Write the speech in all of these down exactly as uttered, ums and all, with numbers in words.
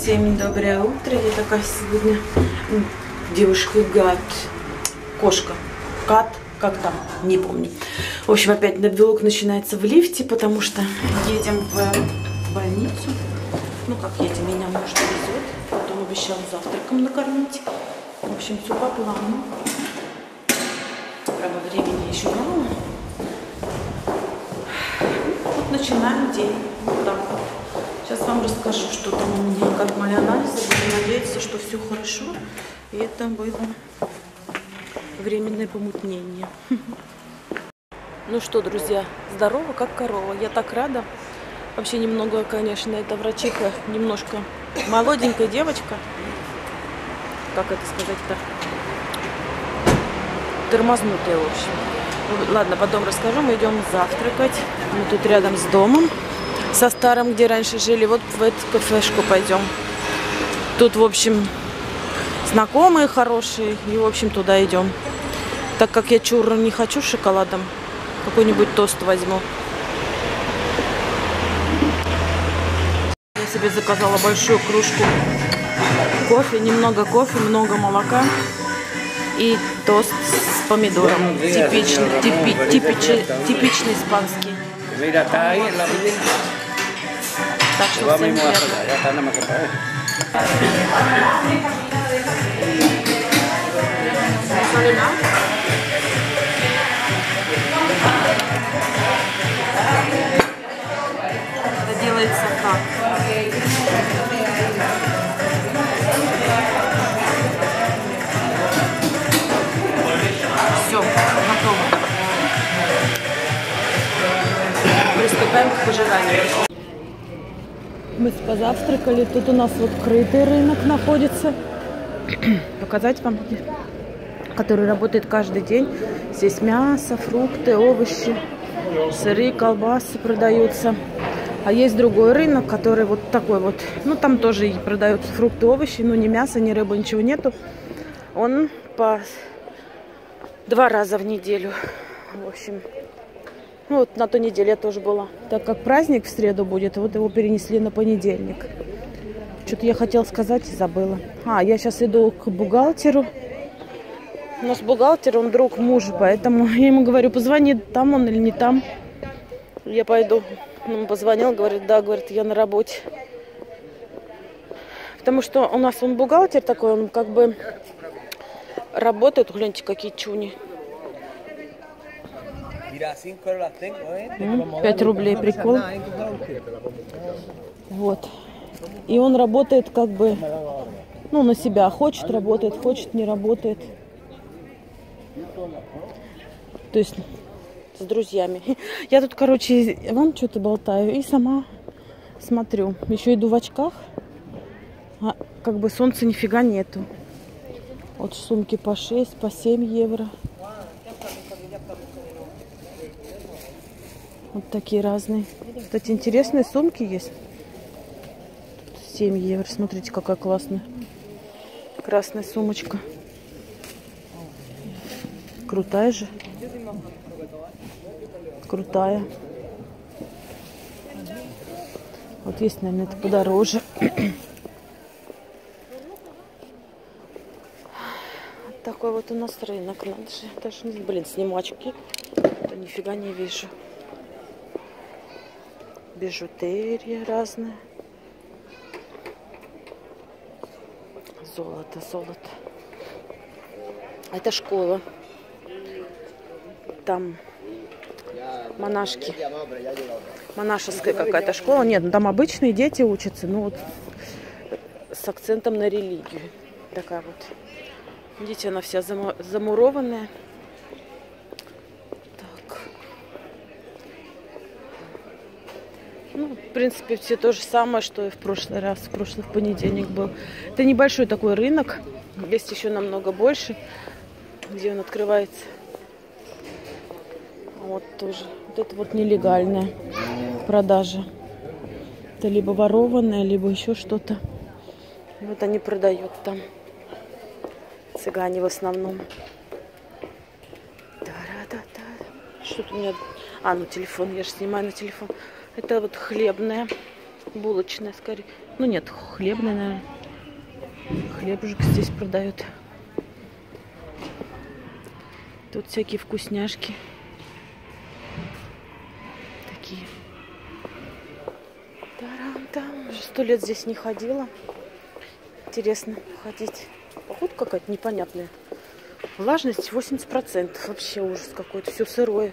Всем доброе утро. Я такая сегодня девушка гад. Кошка. Кат. Как там? Не помню. В общем, опять влог начинается в лифте, потому что едем в больницу. Ну, как едем, меня муж везет. Потом обещал завтраком накормить. В общем, все по плану. Правда, времени еще мало. Вот начинаем день. Вот так вот. Сейчас вам расскажу, что там у меня, как мои анализы. Буду надеяться, что все хорошо. И это было временное помутнение. Ну что, друзья, здорово, как корова. Я так рада. Вообще немного, конечно, эта врачиха немножко молоденькая девочка. Как это сказать-то? Тормознутая, в общем. Ну, ладно, потом расскажу. Мы идем завтракать. Мы тут рядом с домом. Со старым, где раньше жили. Вот в эту кафешку пойдем. Тут, в общем, знакомые хорошие. И, в общем, туда идем. Так как я чурру не хочу с шоколадом, какой-нибудь тост возьму. Я себе заказала большую кружку кофе. Немного кофе, много молока. И тост с помидором. Типичный, типи, типичный, типичный испанский. Так что всем приятно. Это делается так. Все, готово. Приступаем к пожиранию. Мы позавтракали. Тут у нас вот крытый рынок находится. Показать вам, который работает каждый день. Здесь мясо, фрукты, овощи, сыры, колбасы продаются. А есть другой рынок, который вот такой вот. Ну, там тоже продаются фрукты, овощи, но ни мяса, ни рыбы, ничего нету. Он по два раза в неделю. В общем, ну, вот на той неделе я тоже была. Так как праздник в среду будет, вот его перенесли на понедельник. Что-то я хотела сказать и забыла. А, я сейчас иду к бухгалтеру. У нас бухгалтер, он друг мужа, поэтому я ему говорю, позвони, там он или не там. Я пойду. Он позвонил, говорит, да, говорит, я на работе. Потому что у нас он бухгалтер такой, он как бы работает. Гляньте, какие чуни. пять рублей, прикол. Вот. И он работает как бы, ну, на себя. Хочет, работает, хочет, не работает. То есть с друзьями. Я тут, короче, вам что-то болтаю и сама смотрю. Еще иду в очках. А как бы солнца нифига нету. Вот сумки по шесть, по семь евро. Вот такие разные. Кстати, интересные сумки есть. семь евро. Смотрите, какая классная. Красная сумочка. Крутая же. Крутая. Вот есть, наверное, это подороже. Вот такой вот у нас рынок. Надо же, даже, блин, сниму очки. Да нифига не вижу. Бижутерия разная. Золото, золото. Это школа. Там монашки. Монашеская какая-то школа. Нет, ну там обычные дети учатся, ну вот с акцентом на религию. Такая вот. Видите, она вся замурованная. Так. Ну, в принципе, все то же самое, что и в прошлый раз, в прошлый понедельник был. Это небольшой такой рынок. Есть еще намного больше, где он открывается. Вот тоже. Вот это вот нелегальная продажа. Это либо ворованное, либо еще что-то. Вот они продают там. Цыгане в основном. Да-да-да. Что-то у меня... А, ну телефон. Я же снимаю на телефон. Это вот хлебная, булочная, скорее. Ну нет, хлебный, наверное. Хлебушек здесь продают. Тут всякие вкусняшки. Такие. Тарам-там. Уже сто лет здесь не ходила. Интересно ходить. Походка какая-то непонятная. Влажность восемьдесят процентов. Вообще ужас какой-то. Все сырое.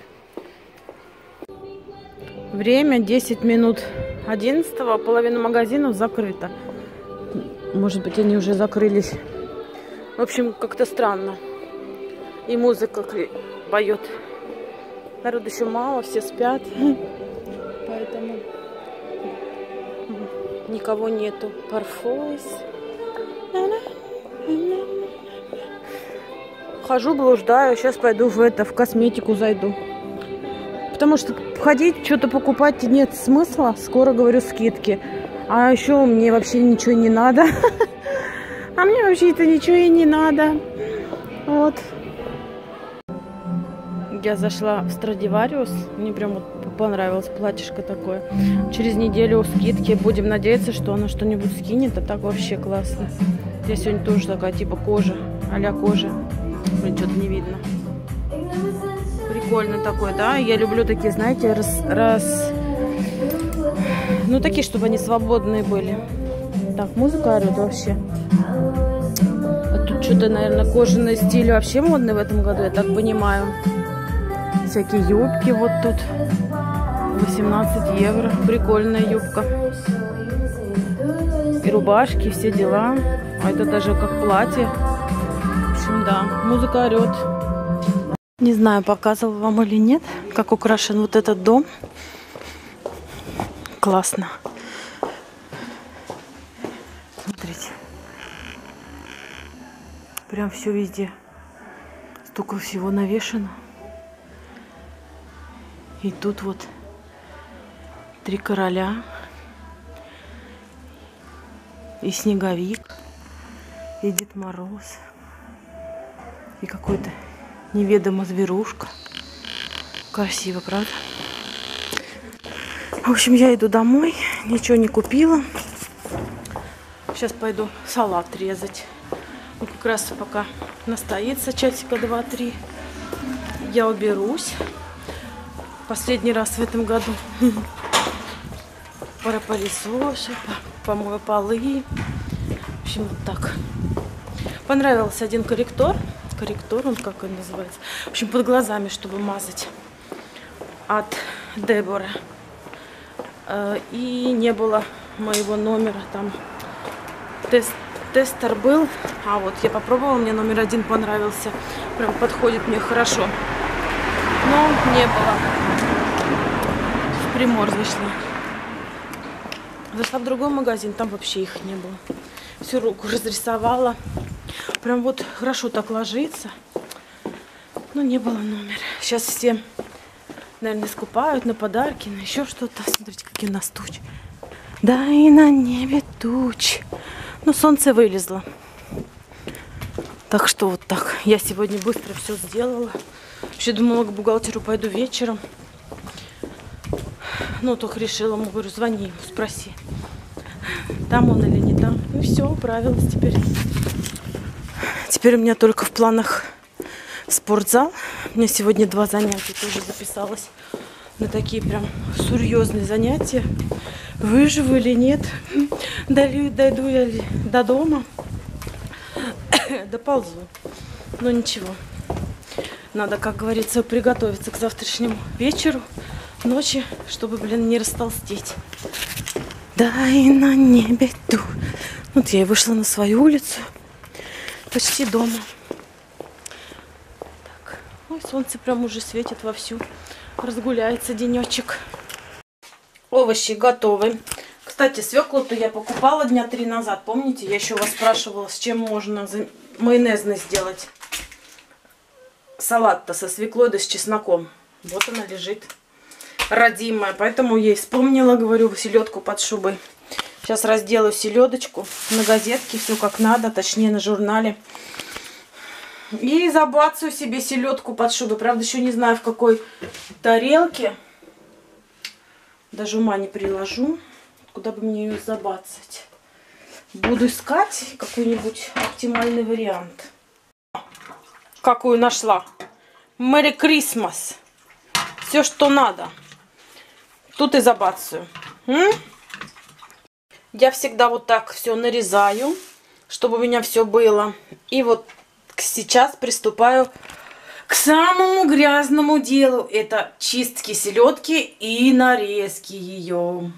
Время десять минут одиннадцатого. Половина магазинов закрыта. Может быть, они уже закрылись. В общем, как-то странно. И музыка поет. Народу еще мало, все спят. Поэтому никого нету. Парфойс. Хожу, блуждаю. Сейчас пойду в это, в косметику зайду. Потому что ходить, что-то покупать нет смысла. Скоро, говорю, скидки. А еще мне вообще ничего не надо. А мне вообще-то ничего и не надо. Вот. Я зашла в Страдивариус. Мне прям вот понравилось платьишко такое. Через неделю скидки. Будем надеяться, что оно что-нибудь скинет. А так вообще классно. Я сегодня тоже такая типа кожа. А-ля кожа. Блин, что-то не видно. Прикольно такой, да? Я люблю такие, знаете, раз... раз... Ну, такие, чтобы они свободные были. Так, музыка орёт вообще. А тут что-то, наверное, кожаный стиль вообще модный в этом году, я так понимаю. Всякие юбки вот тут. восемнадцать евро. Прикольная юбка. И рубашки, все дела. А это даже как платье. В общем, да, музыка орёт. Не знаю, показывала вам или нет, как украшен вот этот дом. Классно. Смотрите. Прям все везде. Столько всего навешано. И тут вот три короля. И снеговик. И Дед Мороз. И какой-то неведомая зверушка. Красиво, правда? В общем, я иду домой. Ничего не купила. Сейчас пойду салат резать. Ну, как раз пока настоится часика два-три. Я уберусь. Последний раз в этом году. Пропылесошу, помою полы. В общем, вот так. Понравился один корректор. Корректор, он как он называется. В общем, под глазами, чтобы мазать. От Дебора. И не было моего номера. Там тест, тестер был. А вот я попробовала, мне номер один понравился. Прям подходит мне хорошо. Но не было. В Примор зашла. Зашла в другой магазин, там вообще их не было. Всю руку разрисовала. Прям вот хорошо так ложится. Но не было номера. Сейчас все, наверное, скупают на подарки, на еще что-то. Смотрите, какие у нас тучи. Да и на небе туч. Ну, солнце вылезло. Так что вот так. Я сегодня быстро все сделала. Вообще думала, к бухгалтеру пойду вечером. Ну, только решила, ему говорю, звони ему, спроси. Там он или не там. Ну все, управилась теперь. Теперь у меня только в планах спортзал. У меня сегодня два занятия, тоже записалась на такие прям серьезные занятия. Выживу или нет, дойду я до дома, доползу. Но ничего. Надо, как говорится, приготовиться к завтрашнему вечеру, ночи, чтобы, блин, не растолстеть. Да и на небе ту. Вот я и вышла на свою улицу. Почти дома. Так. Ой, солнце прям уже светит вовсю. Разгуляется денечек. Овощи готовы. Кстати, свеклу-то я покупала дня три назад. Помните, я еще вас спрашивала, с чем можно майонезный сделать салат-то со свеклой да с чесноком. Вот она лежит. Родимая. Поэтому я и вспомнила, говорю, селедку под шубой. Сейчас разделаю селедочку на газетке, все как надо, точнее на журнале. И забацаю себе селедку под шубой. Правда, еще не знаю, в какой тарелке. Даже ума не приложу, куда бы мне ее забацать. буду искать какой-нибудь оптимальный вариант. Какую нашла? Merry Christmas. Все, что надо. Тут и забацаю. М? Я всегда вот так все нарезаю, чтобы у меня все было. И вот сейчас приступаю к самому грязному делу. Это чистки селедки и нарезки ее.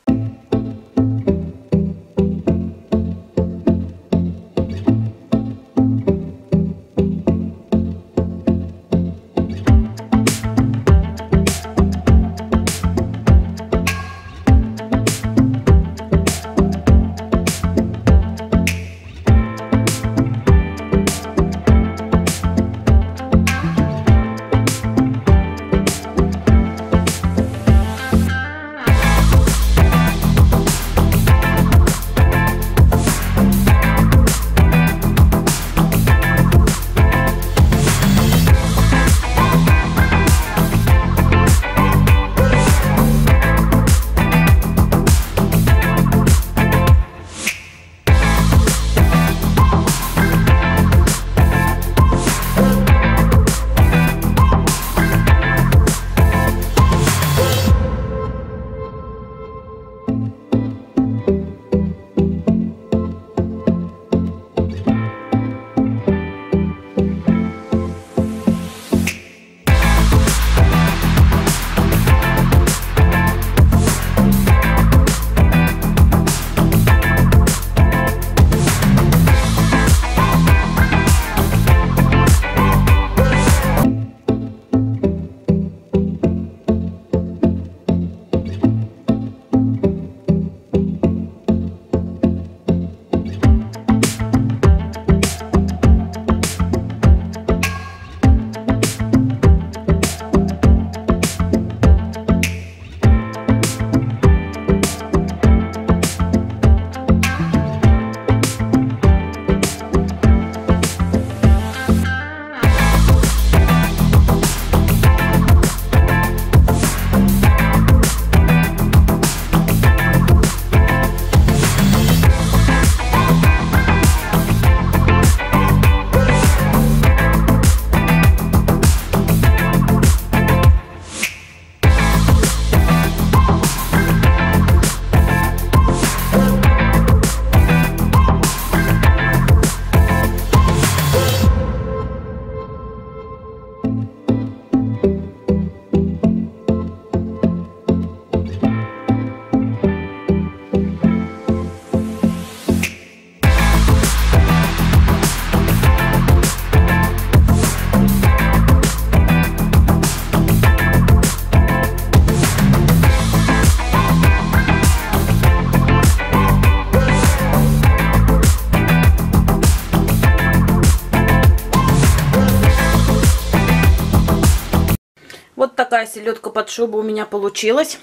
Вот такая селедка под шубу у меня получилась.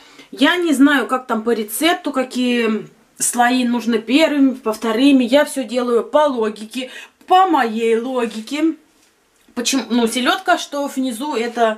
Я не знаю, как там по рецепту, какие слои нужны первыми, по вторыми. Я все делаю по логике, по моей логике. Почему? Ну, селедка, что внизу, это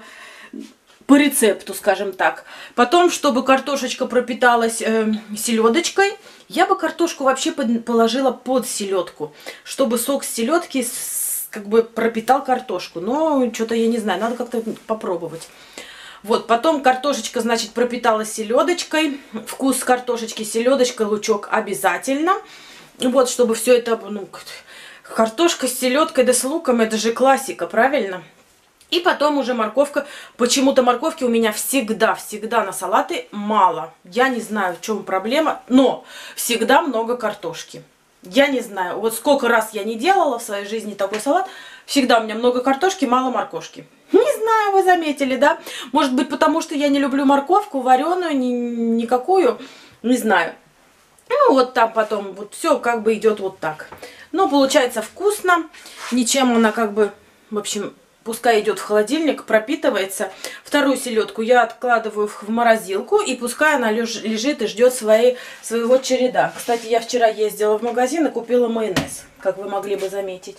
по рецепту, скажем так. Потом, чтобы картошечка пропиталась э, селедочкой, я бы картошку вообще под, положила под селедку, чтобы сок с селедки как бы пропитал картошку. Но что-то я не знаю, надо как-то попробовать. Вот, потом картошечка, значит, пропиталась селедочкой. Вкус картошечки, селедочка, лучок обязательно. Вот, чтобы все это, ну, картошка с селедкой да с луком, это же классика, правильно? И потом уже морковка. Почему-то морковки у меня всегда, всегда на салаты мало. Я не знаю, в чем проблема, но всегда много картошки. Я не знаю, вот сколько раз я не делала в своей жизни такой салат, всегда у меня много картошки, мало морковки. Не знаю, вы заметили, да? Может быть, потому что я не люблю морковку, вареную, ни, никакую, не знаю. Ну, вот там потом, вот все как бы идет вот так. Но получается вкусно, ничем она как бы, в общем, пускай идет в холодильник, пропитывается. Вторую селедку я откладываю в морозилку, и пускай она лежит и ждет своей, своего череда. Кстати, я вчера ездила в магазин и купила майонез, как вы могли бы заметить.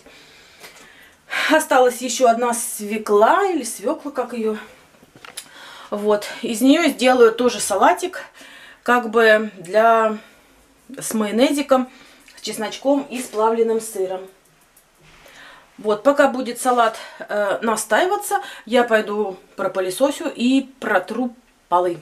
Осталась еще одна свекла, или свекла, как ее. Вот, из нее сделаю тоже салатик, как бы для с майонезиком, с чесночком и с плавленным сыром. Вот, пока будет салат э, настаиваться, я пойду пропылесосю и протру полы.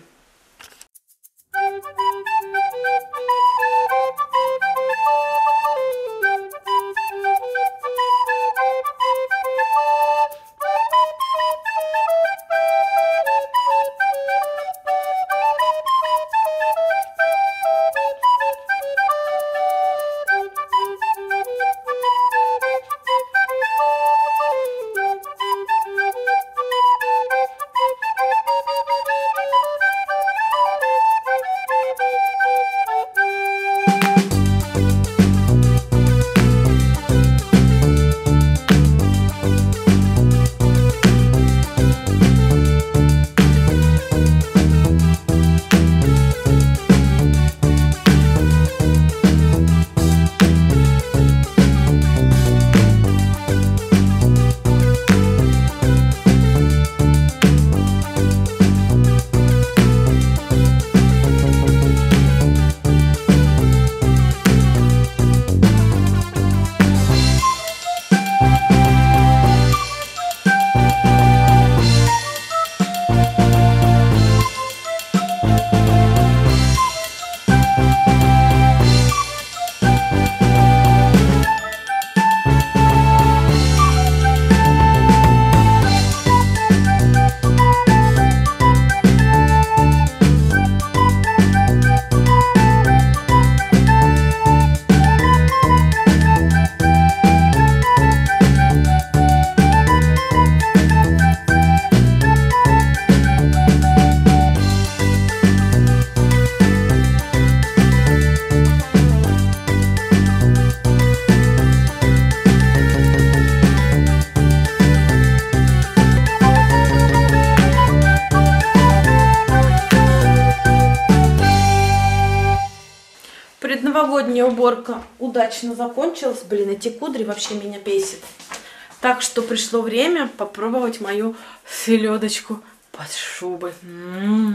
Предновогодняя уборка удачно закончилась. Блин, эти кудри вообще меня бесит. Так что пришло время попробовать мою селедочку под шубой. М-м-м.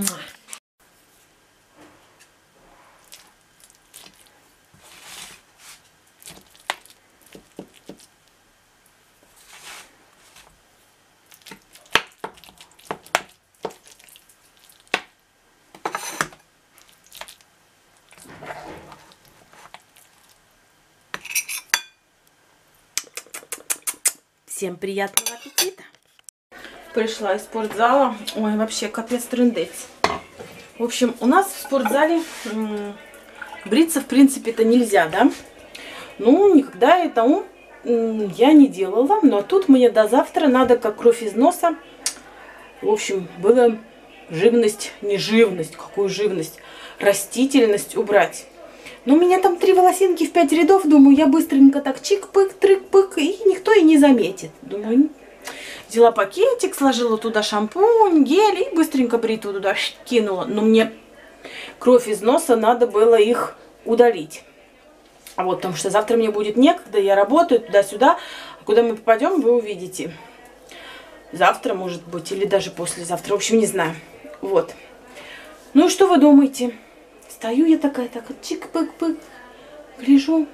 Всем приятного аппетита! Пришла из спортзала. Ой, вообще капец трындец. В общем, у нас в спортзале бриться, в принципе-то нельзя, да? Ну, никогда это я не делала. Но тут мне до завтра надо, как кровь из носа. В общем, было живность, не живность, какую живность, растительность убрать. Но у меня там три волосинки в пять рядов, думаю, я быстренько так чик-пык, трык-пык, и никто и не заметит. Думаю, взяла пакетик, сложила туда шампунь, гель и быстренько бритву туда кинула. Но мне кровь из носа, надо было их удалить. А вот, потому что завтра мне будет некогда, я работаю туда-сюда. А куда мы попадем, вы увидите. Завтра, может быть, или даже послезавтра. В общем, не знаю. Вот. Ну и что вы думаете? Стою я такая, так, чик-пык-пык, гляжу.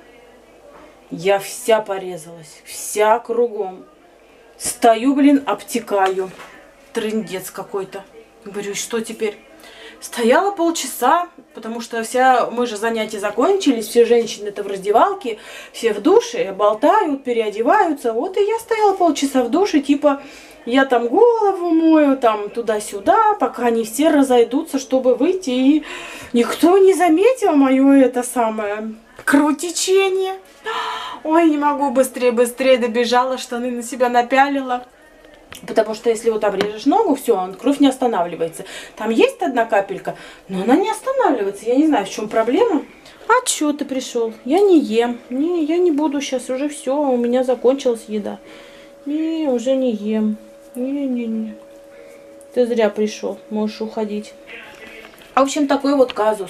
Я вся порезалась, вся кругом. Стою, блин, обтекаю. Трындец какой-то. Говорю, что теперь? Стояла полчаса, потому что вся, мы же занятия закончились, все женщины-то в раздевалке, все в душе, болтают, переодеваются. Вот и я стояла полчаса в душе, типа, я там голову мою, там туда-сюда, пока они все разойдутся, чтобы выйти. И никто не заметил мое это самое кровотечение. Ой, не могу, быстрее-быстрее добежала, штаны на себя напялила. Потому что если вот обрежешь ногу, все, кровь не останавливается. Там есть одна капелька, но она не останавливается. Я не знаю, в чем проблема. А чё ты пришел? Я не ем. Не, я не буду сейчас, уже все, у меня закончилась еда. Не, уже не ем. Не-не-не. Ты зря пришел, можешь уходить. В общем, такой вот казус.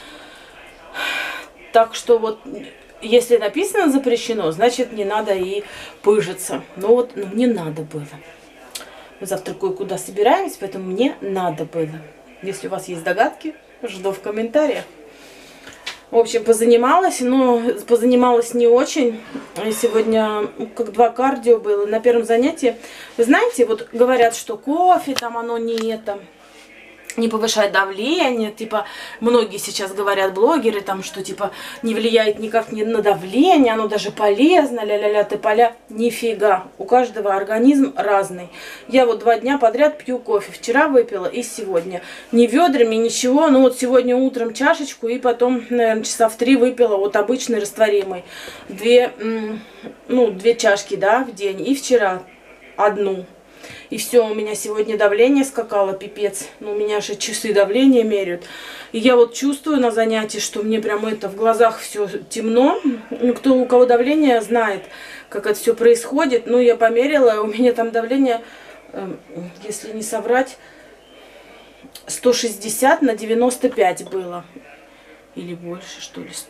Так что вот, если написано запрещено, значит не надо и пыжиться. Но вот ну, мне надо было. Мы завтра кое-куда собираемся, поэтому мне надо было. Если у вас есть догадки, жду в комментариях. В общем, позанималась, но позанималась не очень. Сегодня как два кардио было на первом занятии. Вы знаете, вот говорят, что кофе там оно не это... не повышает давление, типа, многие сейчас говорят, блогеры, там, что, типа, не влияет никак ни на давление, оно даже полезно, ля-ля-ля, ты поля. Нифига, у каждого организм разный. Я вот два дня подряд пью кофе, вчера выпила и сегодня. Не ведрами, ничего, ну вот сегодня утром чашечку и потом, наверное, часа в три выпила вот обычный растворимый. Две, ну, две чашки, да, в день, и вчера одну. И все, у меня сегодня давление скакало, пипец. Ну, у меня же часы давления меряют. И я вот чувствую на занятии, что мне прямо это в глазах все темно. Ну, кто, у кого давление, знает, как это все происходит. Ну, я померила, у меня там давление, э, если не соврать, сто шестьдесят на девяносто пять было. Или больше, что ли.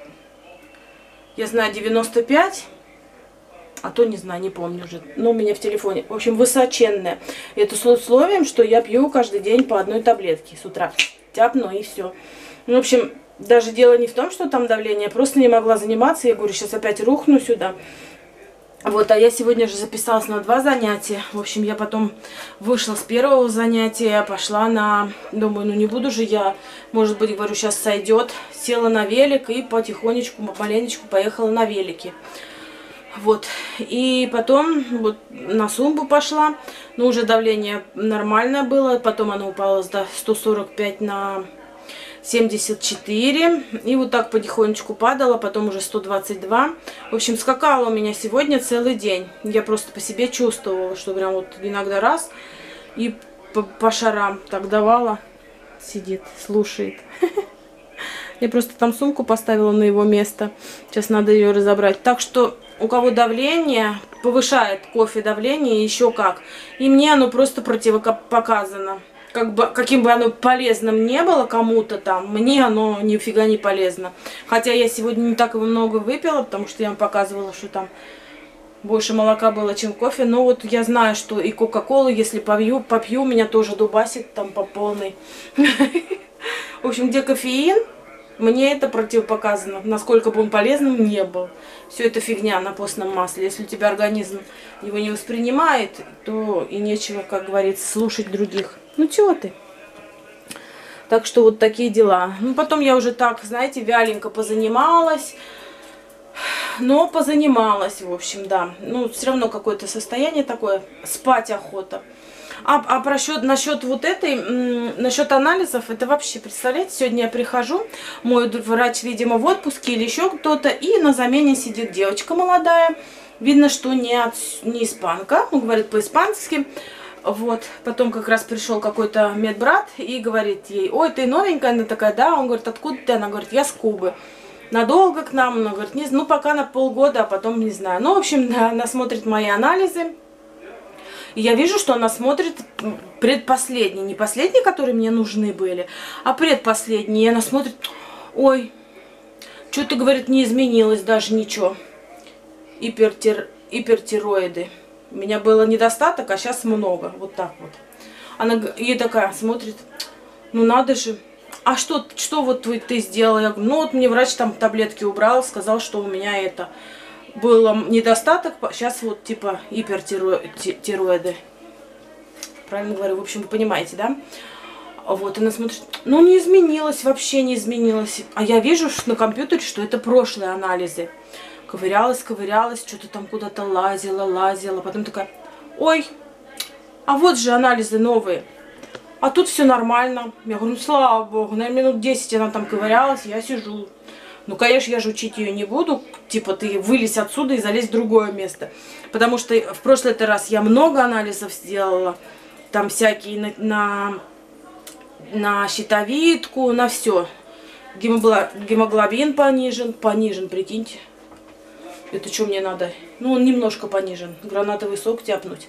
Я знаю, девяносто пять. А то не знаю, не помню уже. Но у меня в телефоне. В общем, высоченная. Это с условием, что я пью каждый день по одной таблетке с утра. Тяпну и все. В общем, даже дело не в том, что там давление. Я просто не могла заниматься. Я говорю, сейчас опять рухну сюда. Вот, а я сегодня же записалась на два занятия. В общем, я потом вышла с первого занятия, пошла на... Думаю, ну не буду же я, может быть, говорю, сейчас сойдет. Села на велик и потихонечку, маленечку поехала на велике. Вот, и потом вот на сумбу пошла, но уже давление нормальное было, потом оно упало до ста сорока пяти на семьдесят четыре, и вот так потихонечку падало, потом уже сто двадцать два. В общем, скакало у меня сегодня целый день, я просто по себе чувствовала, что прям вот иногда раз, и по, по шарам так давала, сидит, слушает. Я просто там сумку поставила на его место. Сейчас надо ее разобрать. Так что у кого давление, повышает кофе давление, еще как. И мне оно просто противопоказано. Как бы, каким бы оно полезным не было кому-то там, мне оно нифига не полезно. Хотя я сегодня не так его много выпила, потому что я вам показывала, что там больше молока было, чем кофе. Но вот я знаю, что и кока-колу, если попью, попью, меня тоже дубасит там по полной. В общем, где кофеин, мне это противопоказано. Насколько бы он полезным не был. Все это фигня на постном масле. Если у тебя организм его не воспринимает, то и нечего, как говорится, слушать других. Ну чего ты? Так что вот такие дела. Ну потом я уже так, знаете, вяленько позанималась. Но позанималась, в общем, да. Ну, все равно какое-то состояние такое. Спать охота. А, а про счет, насчет вот этой, насчет анализов, это вообще, представляете, сегодня я прихожу, мой врач, видимо, в отпуске или еще кто-то, и на замене сидит девочка молодая, видно, что не, от, не испанка, он говорит по-испански, вот, потом как раз пришел какой-то медбрат и говорит ей, ой, ты новенькая, она такая, да, он говорит, откуда ты, она говорит, я с Кубы. Надолго к нам, она говорит, не, ну пока на полгода, а потом не знаю. Ну, в общем, да, она смотрит мои анализы. И я вижу, что она смотрит предпоследние, не последние, которые мне нужны были, а предпоследние. И она смотрит, ой, что-то, говорит, не изменилось даже ничего. Ипертир, ипертироиды. У меня было недостаток, а сейчас много. Вот так вот. Она и такая смотрит, ну надо же. А что, что вот ты, ты сделала? Я говорю, ну вот мне врач там таблетки убрал, сказал, что у меня это... Было недостаток, сейчас вот типа ипертироиды. Правильно говорю, в общем, вы понимаете, да? Вот, она смотрит, ну не изменилось, вообще не изменилось. А я вижу что на компьютере, что это прошлые анализы. Ковырялась, ковырялась, что-то там куда-то лазила, лазила. Потом такая, ой, а вот же анализы новые. А тут все нормально. Я говорю, ну слава богу, на минут десять она там ковырялась, я сижу. Ну, конечно, я же учить ее не буду. Типа, ты вылезь отсюда и залезь в другое место. Потому что в прошлый раз я много анализов сделала. Там всякие на, на, на щитовидку, на все. Гемоглобин понижен. Понижен, прикиньте. Это что мне надо? Ну, он немножко понижен. Гранатовый сок тяпнуть.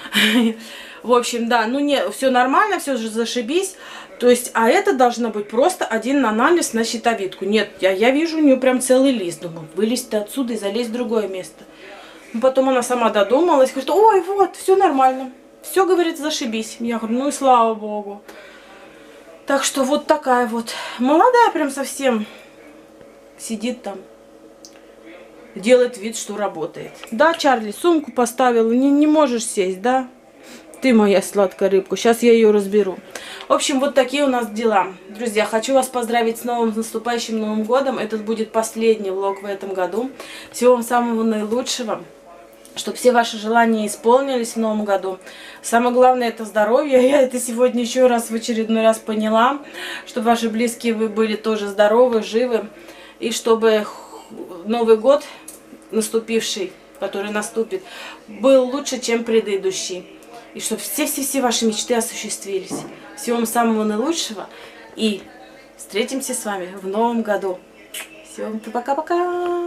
В общем, да, ну не, все нормально, все же зашибись. То есть, а это должно быть просто один анализ на щитовидку. Нет, я, я вижу у нее прям целый лист. Думаю, вылезть отсюда и залезть в другое место. Потом она сама додумалась, говорит, ой, вот, все нормально. Все, говорит, зашибись. Я говорю, ну и слава богу. Так что вот такая вот. Молодая прям совсем. сидит там, делает вид, что работает. Да, Чарли, сумку поставил, не, не можешь сесть, да? Ты моя сладкая рыбка, сейчас я ее разберу. В общем, вот такие у нас дела. Друзья, хочу вас поздравить с новым, с наступающим Новым годом. Этот будет последний влог в этом году. Всего вам самого наилучшего. Чтобы все ваши желания исполнились в Новом году. Самое главное — это здоровье. Я это сегодня еще раз в очередной раз поняла. Чтобы ваши близкие вы были тоже здоровы, живы. И чтобы Новый год наступивший, который наступит, был лучше, чем предыдущий. И чтобы все-все-все ваши мечты осуществились. Всего вам самого наилучшего. И встретимся с вами в Новом году. Всем пока-пока.